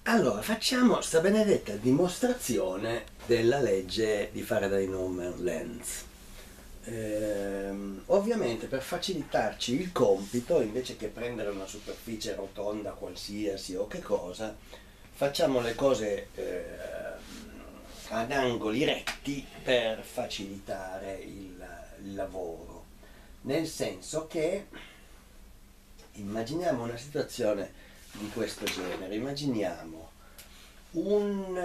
Allora, facciamo sta benedetta dimostrazione della legge di Faraday-Newman-Lenz. Ovviamente per facilitarci il compito, invece che prendere una superficie rotonda qualsiasi o che cosa, facciamo le cose ad angoli retti per facilitare il lavoro. Nel senso che immaginiamo una situazione di questo genere, immaginiamo un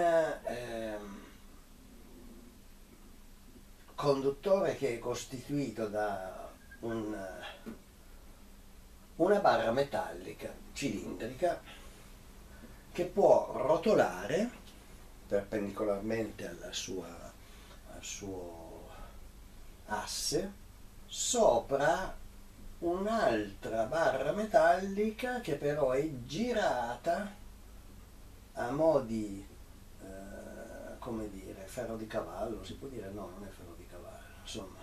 conduttore che è costituito da una barra metallica cilindrica che può rotolare perpendicolarmente al suo asse sopra un'altra barra metallica che però è girata a mo' di, come dire, ferro di cavallo, si può dire? No, non è ferro di cavallo, insomma,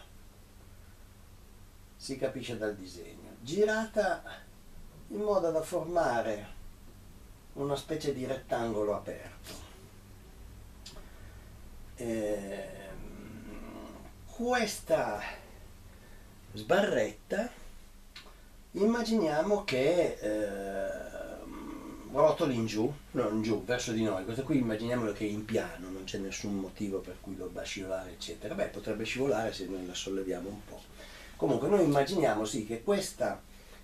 si capisce dal disegno, girata in modo da formare una specie di rettangolo aperto. Questa sbarretta immaginiamo che rotoli in giù, no, in giù, verso di noi. Questo qui immaginiamolo che è in piano, non c'è nessun motivo per cui debba scivolare, eccetera. Beh, potrebbe scivolare se noi la solleviamo un po'. Comunque noi immaginiamo sì che questa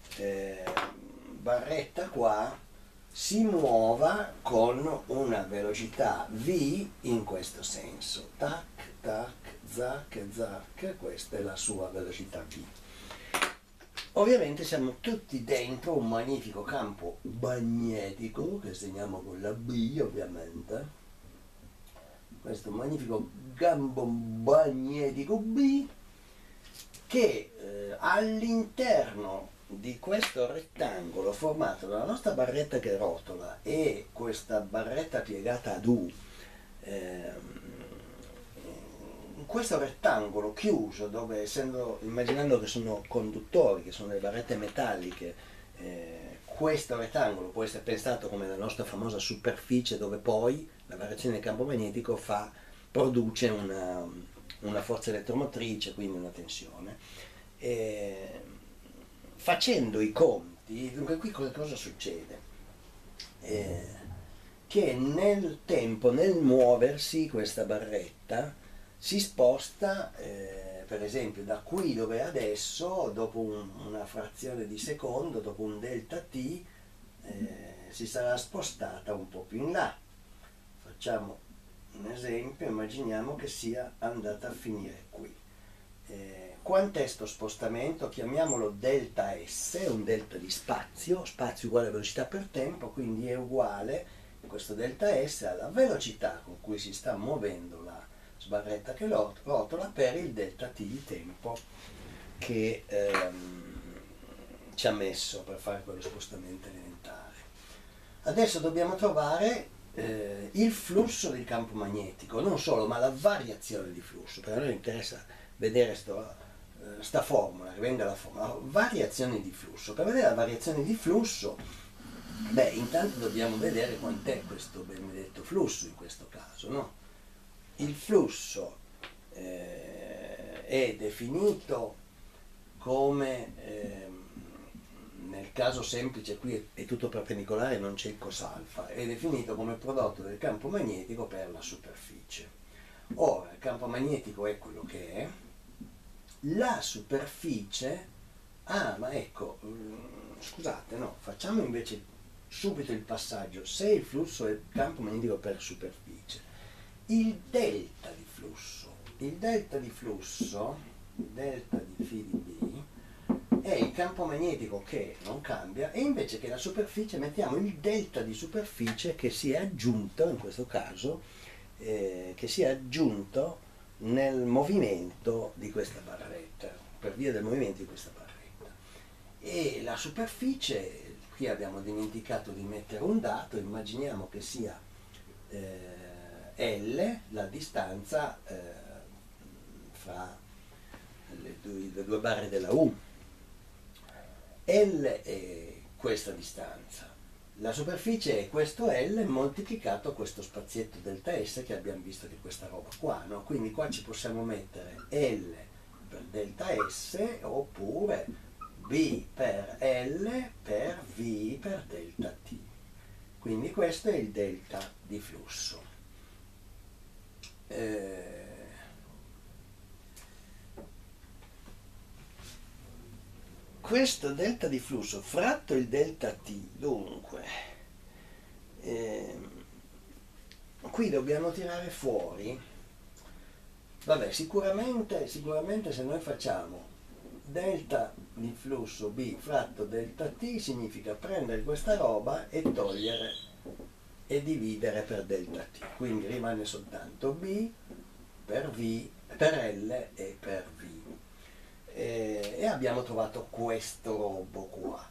barretta qua si muova con una velocità v in questo senso. Tac, tac, zac, zac, questa è la sua velocità v. Ovviamente siamo tutti dentro un magnifico campo magnetico, che segniamo con la B ovviamente, questo magnifico campo magnetico B che all'interno di questo rettangolo formato dalla nostra barretta che rotola e questa barretta piegata ad U, questo rettangolo chiuso, dove immaginando che sono conduttori, che sono le barrette metalliche, questo rettangolo può essere pensato come la nostra famosa superficie, dove poi la variazione del campo magnetico produce una forza elettromotrice, quindi una tensione. Facendo i conti, dunque qui cosa succede? Che nel tempo, nel muoversi, questa barretta si sposta, per esempio, da qui dove è adesso, dopo una frazione di secondo, dopo un delta t, si sarà spostata un po' più in là. Facciamo un esempio, immaginiamo che sia andata a finire qui. Quant'è sto spostamento? Chiamiamolo delta S, un delta di spazio uguale a velocità per tempo, quindi è uguale questo delta S alla velocità con cui si sta muovendo la sbarretta che rotola per il delta t di tempo che ci ha messo per fare quello spostamento elementare. Adesso dobbiamo trovare il flusso del campo magnetico, non solo, ma la variazione di flusso. Per noi interessa vedere sta formula, che venga la formula, variazione di flusso. Per vedere la variazione di flusso, beh, intanto dobbiamo vedere quant'è questo benedetto flusso in questo caso, no? Il flusso è definito come, nel caso semplice qui è tutto perpendicolare, non c'è il cos alfa, è definito come prodotto del campo magnetico per la superficie. Ora, il campo magnetico è quello che è, la superficie, ma ecco, scusate, no, facciamo invece subito il passaggio, se il flusso è il campo magnetico per superficie, il delta di flusso, delta di φ di B, è il campo magnetico che non cambia, e invece che la superficie mettiamo il delta di superficie che si è aggiunto, in questo caso, che si è aggiunto nel movimento di questa barretta, per via del movimento di questa barretta. E la superficie, qui abbiamo dimenticato di mettere un dato, immaginiamo che sia L, la distanza fra le due barre della U. L è questa distanza, La superficie è questo L moltiplicato questo spazietto delta S che abbiamo visto che è questa roba qua, no? Quindi qua ci possiamo mettere L per delta S oppure B per L per V per delta T. Quindi questo è il delta di flusso. Questo delta di flusso fratto il delta T, dunque, qui dobbiamo tirare fuori, vabbè, sicuramente se noi facciamo delta di flusso B fratto delta T significa prendere questa roba e togliere e dividere per delta T, quindi rimane soltanto B per V, per L e per V. E abbiamo trovato questo robo qua.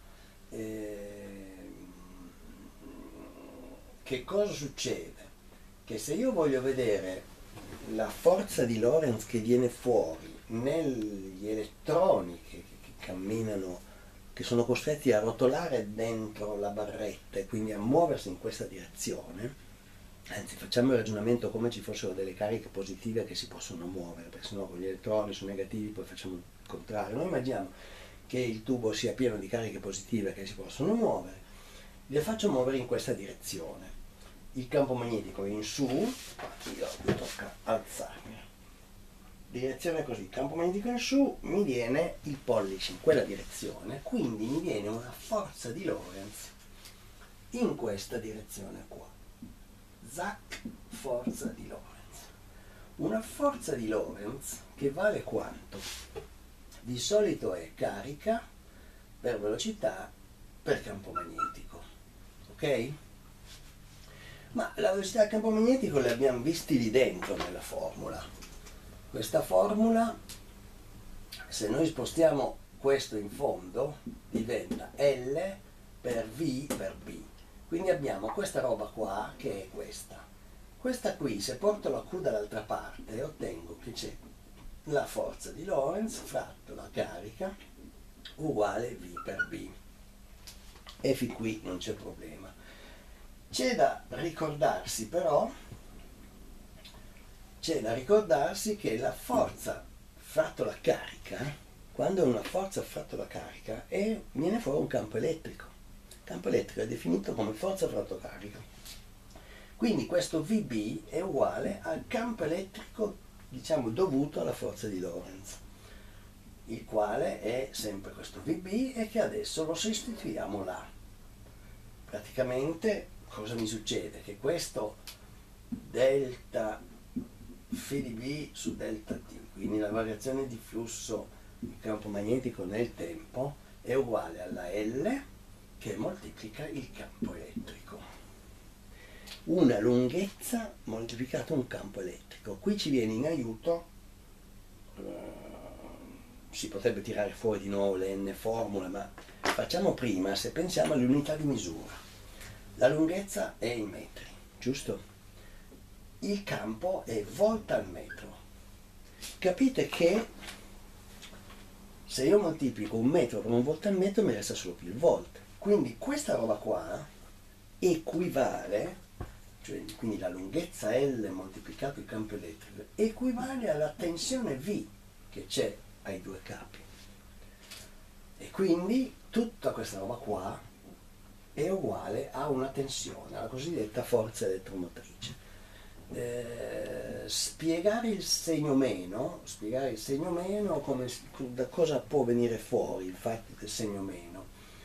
Che cosa succede? Che se io voglio vedere la forza di Lorentz che viene fuori negli elettroni che camminano, che sono costretti a rotolare dentro la barretta e quindi a muoversi in questa direzione, anzi facciamo il ragionamento come ci fossero delle cariche positive che si possono muovere, perché sennò con gli elettroni sono negativi poi facciamo il contrario. Noi immaginiamo che il tubo sia pieno di cariche positive che si possono muovere, le faccio muovere in questa direzione. Il campo magnetico è in su, io mi tocca alzarmi. Direzione così, il campo magnetico in su, mi viene il pollice in quella direzione, quindi mi viene una forza di Lorentz in questa direzione qua. Zac, forza di Lorentz. Una forza di Lorentz che vale quanto? Di solito è carica per velocità per campo magnetico, ok? Ma la velocità del campo magnetico le abbiamo visti lì dentro nella formula. Questa formula, se noi spostiamo questo in fondo, diventa L per V per B. Quindi abbiamo questa roba qua che è questa. Questa qui, se porto la Q dall'altra parte, ottengo che c'è la forza di Lorentz fratto la carica uguale V per B. E fin qui non c'è problema. C'è da ricordarsi però, che la forza fratto la carica, quando è una forza fratto la carica, viene fuori un campo elettrico. Il campo elettrico è definito come forza fratto carica. Quindi questo VB è uguale al campo elettrico, diciamo, dovuto alla forza di Lorentz, il quale è sempre questo VB e che adesso lo sostituiamo là. Praticamente cosa mi succede? Che questo delta φ di B su delta T, quindi la variazione di flusso del campo magnetico nel tempo, è uguale alla L che moltiplica il campo elettrico. Una lunghezza moltiplicata un campo elettrico. Qui ci viene in aiuto, si potrebbe tirare fuori di nuovo le n formule, ma facciamo prima, se pensiamo alle unità di misura. La lunghezza è in metri, giusto? Il campo è volt al metro. Capite che se io moltiplico un metro per un volt al metro mi resta solo più il volt. Quindi questa roba qua equivale, cioè quindi la lunghezza L moltiplicato il campo elettrico, equivale alla tensione V che c'è ai due capi. E quindi tutta questa roba qua è uguale a una tensione, alla cosiddetta forza elettromotrice. Spiegare il segno meno, come, da cosa può venire fuori il fatto del segno meno,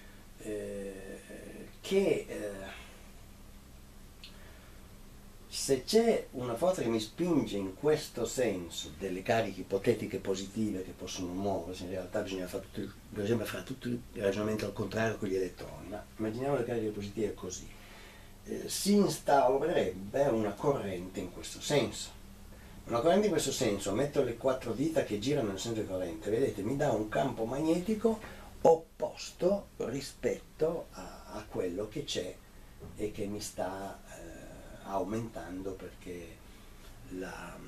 se c'è una forza che mi spinge in questo senso, delle cariche ipotetiche positive che possono muoversi, in realtà bisogna fare tutto il ragionamento al contrario con gli elettroni, ma immaginiamo le cariche positive così. Si instaurerebbe una corrente in questo senso. Una corrente in questo senso, metto le quattro dita che girano nel senso di corrente, vedete, mi dà un campo magnetico opposto rispetto a quello che c'è e che mi sta aumentando perché la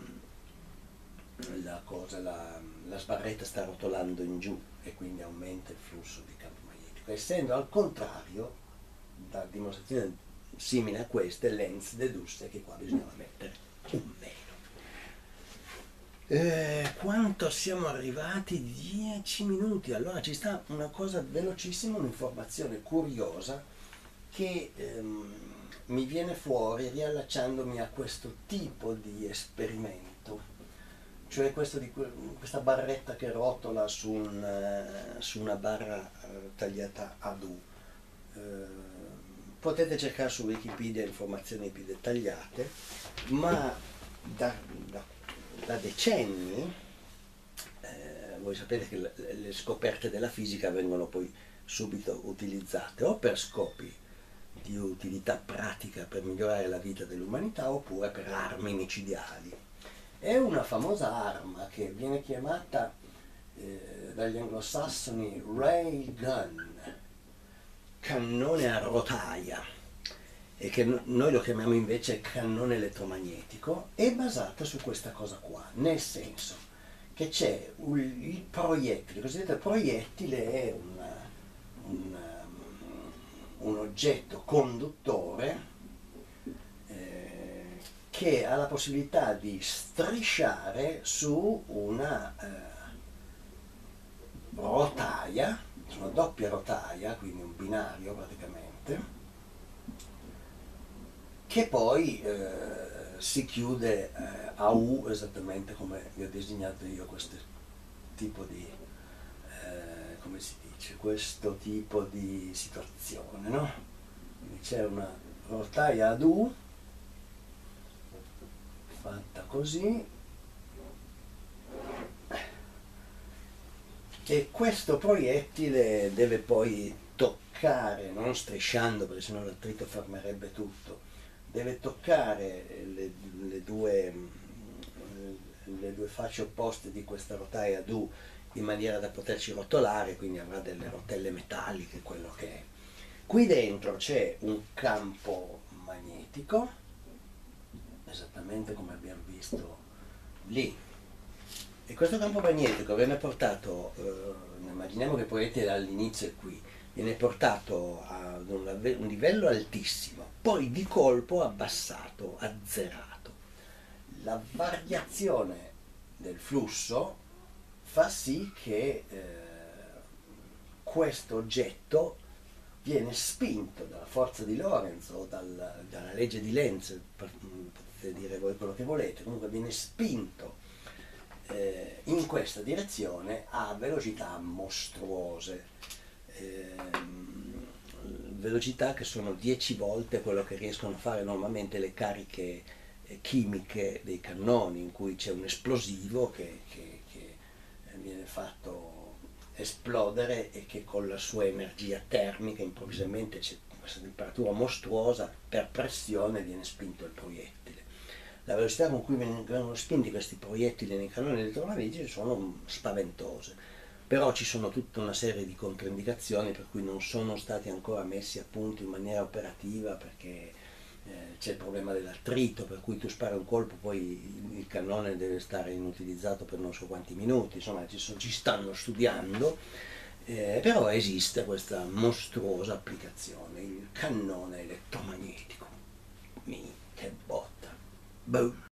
sbarretta sta rotolando in giù e quindi aumenta il flusso di campo magnetico. Essendo al contrario, da dimostrazione simile a queste, Lenz dedusse che qua bisognava mettere un meno. Quanto siamo arrivati? 10 minuti. Allora ci sta una cosa velocissima, un'informazione curiosa che mi viene fuori riallacciandomi a questo tipo di esperimento, cioè questa barretta che rotola su una barra tagliata ad U. Potete cercare su Wikipedia informazioni più dettagliate, ma da decenni, voi sapete che le scoperte della fisica vengono poi subito utilizzate o per scopi di utilità pratica per migliorare la vita dell'umanità oppure per armi micidiali. È una famosa arma che viene chiamata dagli anglosassoni ray gun, cannone a rotaia, e che noi lo chiamiamo invece cannone elettromagnetico. È basata su questa cosa qua, nel senso che c'è il proiettile, il cosiddetto proiettile è un oggetto conduttore che ha la possibilità di strisciare su una rotaia, su una doppia rotaia, quindi un binario praticamente, che poi si chiude a U, esattamente come vi ho disegnato io questo tipo di, come si dice, questo tipo di situazione, no? Quindi c'è una rotaia ad U, fatta così, e questo proiettile deve poi toccare, non strisciando perché sennò l'attrito fermerebbe tutto, deve toccare le due facce opposte di questa rotaia ad U in maniera da poterci rotolare, quindi avrà delle rotelle metalliche, quello che è. Qui dentro c'è un campo magnetico, esattamente come abbiamo visto lì, e questo campo magnetico viene portato, immaginiamo che il proiettile all'inizio è qui, viene portato ad un livello altissimo, poi di colpo abbassato, azzerato. La variazione del flusso fa sì che questo oggetto viene spinto dalla forza di Lorentz o dalla legge di Lenz, potete dire voi quello che volete, comunque viene spinto in questa direzione a velocità mostruose, velocità che sono 10 volte quello che riescono a fare normalmente le cariche chimiche dei cannoni, in cui c'è un esplosivo che viene fatto esplodere e che con la sua energia termica improvvisamente c'è questa temperatura mostruosa, per pressione viene spinto il proiettile. La velocità con cui vengono spinti questi proiettili nei cannoni elettromagnetici sono spaventose, però ci sono tutta una serie di controindicazioni per cui non sono stati ancora messi a punto in maniera operativa, perché c'è il problema dell'attrito, per cui tu spari un colpo, poi il cannone deve stare inutilizzato per non so quanti minuti, insomma ci stanno studiando, però esiste questa mostruosa applicazione, il cannone elettromagnetico. Che botta! Boom!